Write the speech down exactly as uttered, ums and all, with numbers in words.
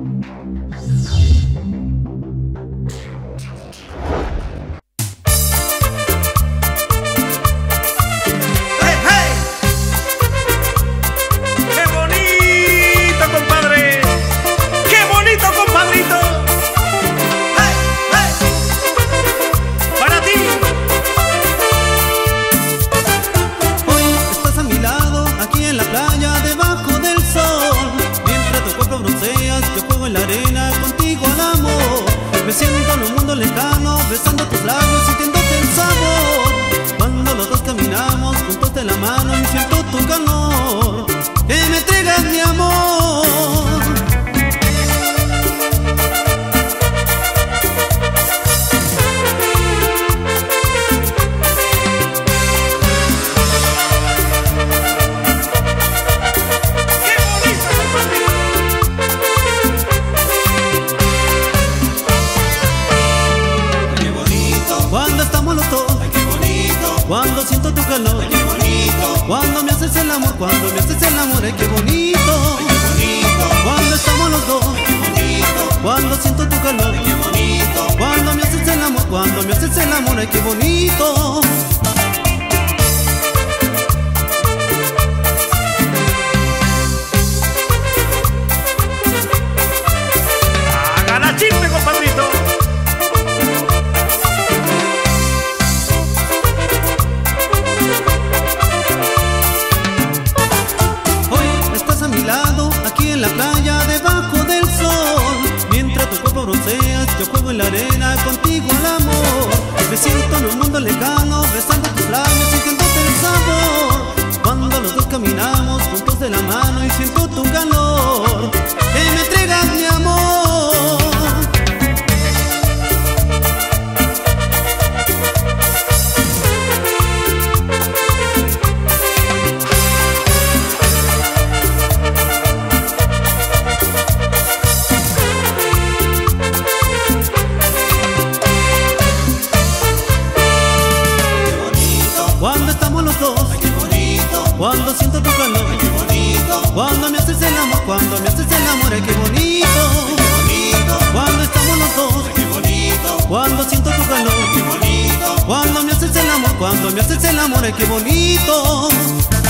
Me siento en un mundo lejano, besando tus labios, sintiéndote el sabor. Cuando los dos caminamos juntos de la mano y siento tu calor, que me entregas mi amor. Cuando estamos los dos, ay, qué bonito. Cuando siento tu calor, ay, qué bonito. Cuando me haces el amor, cuando me haces el amor, ay, qué bonito. Ay, qué bonito. Cuando estamos los dos, ay, qué bonito. Cuando siento tu calor, ay, qué bonito. Cuando me haces el amor, cuando me haces el amor, ay, qué bonito. ¡Haga la chisme, compadrito! Aquí en la playa, debajo del sol, mientras tu cuerpo bronceas, yo juego en la arena, contigo el amor. Me siento en un mundo lejano, besando tus labios, sintiéndote el sabor. Cuando los dos caminamos juntos de la mano y siento tu calor, que me entregas mi amor. Cuando estamos los dos, ay, qué bonito. Cuando siento tu calor, ay, qué bonito. Cuando me haces el amor, cuando me haces el amor, ay, qué bonito. Ay, qué bonito. Cuando estamos los dos, ay, qué bonito. Cuando siento tu calor, ay, qué bonito. Cuando me haces el amor, cuando me haces el amor, ay, qué bonito.